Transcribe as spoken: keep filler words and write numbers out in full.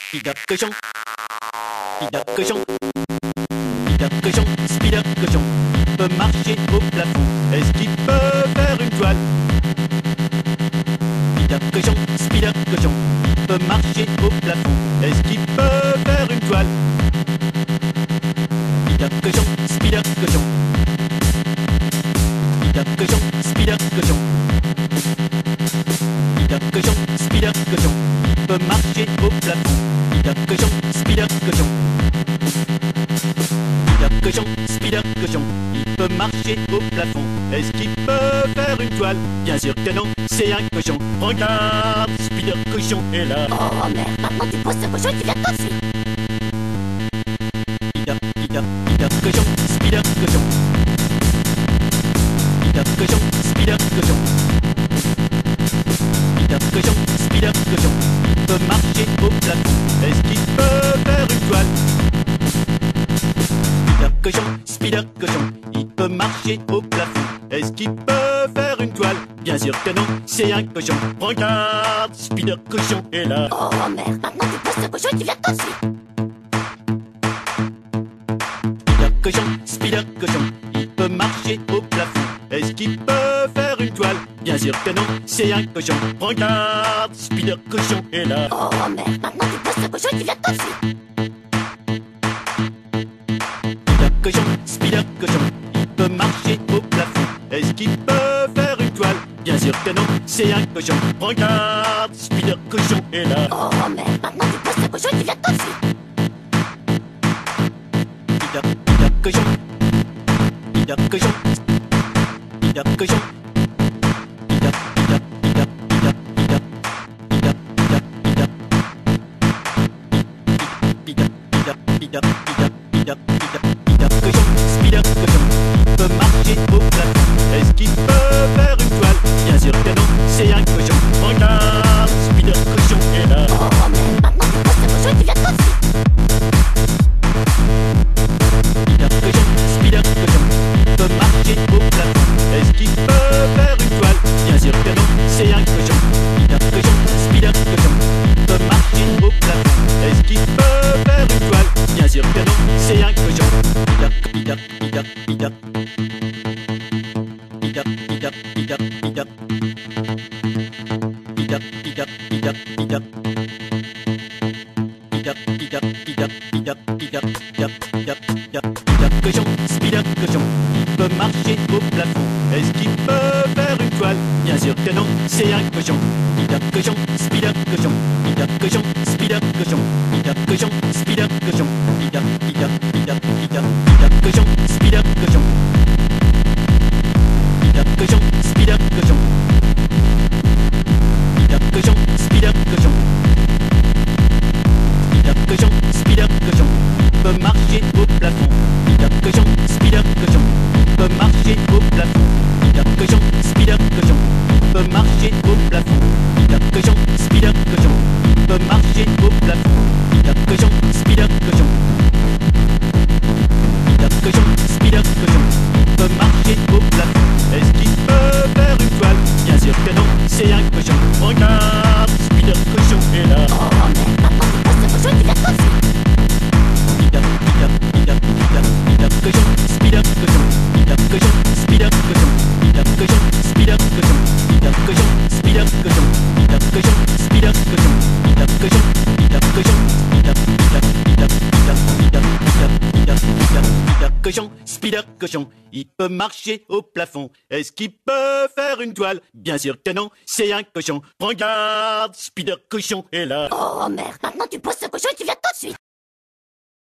Spider cochon. Spider cochon. Spider cochon. Spider cochon. Peut marcher au plafond. Est-ce qu'il peut faire une toile? Spider cochon. Spider cochon. Peut marcher au plafond. Est-ce qu'il peut faire une toile? Spider cochon. Spider cochon. Spider cochon. Spider cochon. Spider cochon. Spider cochon. Peut marcher au plafond. Spider cochon. Spider cochon. Spider cochon. Spider cochon. Il peut marcher au plafond. Est-ce qu'il peut faire une toile? Bien sûr que non, c'est un cochon. Regarde, Spider cochon est là. Oh merde, maintenant tu poses ce cochon et tu viens tout de suite. Spider, Spider, Spider cochon. Spider cochon. Spider cochon. Spider cochon. Spider cochon. Spider cochon. Il peut marcher au plafond. Est-ce qu'il peut faire une toile? Spider cochon. Spider cochon. Il peut marcher au plafond. Est-ce qu'il peut faire une toile? Bien sûr que non, c'est un cochon. Regarde, Spider cochon est là. Oh merde, maintenant tu poses ce cochon et tu viens tout de suite. Spider cochon. Spider cochon. Il peut marcher au plafond. Est-ce qu'il peut faire une toile? Bien sûr que non, c'est un cochon. Regarde, Spider cochon est là. Oh merde, maintenant tu poses ce cochon et tu viens tout de suite. Spider cochon. Spider cochon. Il peut marcher au plafond. Est-ce qu'il peut faire une toile? Bien sûr que non, c'est un cochon. Regarde, Spider cochon est là. Oh merde, maintenant tu poses ce cochon et tu viens tout de suite. Spider, Spider cochon. Spider cochon. Spider cochon. Spider, Spider, Spider, Spider, Spider, Spider, Spider, Spider, Spider, Spider, Spider, Spider, Spider, Spider cochon. Spider cochon. Il peut marcher au plafond. Est-ce qu'il peut faire une toile? Bien sûr que non, c'est un cochon. Regarde, Spider cochon est là. Oh merde, maintenant tu poses ce cochon et tu viens tout de suite. Spider cochon. Spider cochon. Il peut marcher au plafond. Est-ce qu'il peut faire une toile? Bien sûr que non, c'est un cochon. Spider cochon. Spider cochon. Il peut marcher au plafond. Est-ce qu'il peut faire une toile? Bien sûr que non, c'est un cochon. Spider, Spider, Spider, Spider. Spider, Spider, Spider, Spider. Spider, Spider, Spider, Spider. Spider, Spider, Spider, Spider, Spider, Spider, Spider, Spider, Spider cochon. Spider cochon. Il peut marcher au plafond. Est-ce qu'il peut faire une toile? Bien sûr que non, c'est un cochon. Spider cochon. Spider cochon. Spider cochon. Spider cochon. Spider cochon. Spider cochon. Spider, Spider, Spider, Spider, Spider cochon. Spider cochon. Spider cochon. Spider cochon. Spider cochon. Spider cochon. Spider cochon. Spider cochon. Il peut marcher au plafond. Spider cochon. Spider cochon. Il peut marcher au plafond. Spider cochon. Spider cochon. Il peut marcher au plafond. Spider cochon. Spider cochon. Il peut marcher au plafond. Spider cochon. Spider cochon. Spider cochon. Spider cochon. Il peut marcher au plafond. Est-ce qu'il peut faire une toile? Bien sûr que non, c'est un cochon. Regarde, Spider cochon est là. Oh merde, maintenant tu poses ce cochon et tu viens tout de suite. Spider, Spider, Spider, Spider, Spider cochon. Spider cochon. Spider cochon. Spider cochon. Spider cochon. Spider cochon. Spider cochon. Spider cochon. Spider cochon. Spider cochon. Spider cochon. Spider cochon. Spider, Spider, Spider, Spider, Spider, Spider, Spider, Spider, Spider cochon. Spider cochon. Il peut marcher au plafond. Est-ce qu'il peut faire une toile? Bien sûr que non, c'est un cochon. Regarde, Spider cochon est là. Oh merde, maintenant tu poses ce cochon et tu viens tout de suite.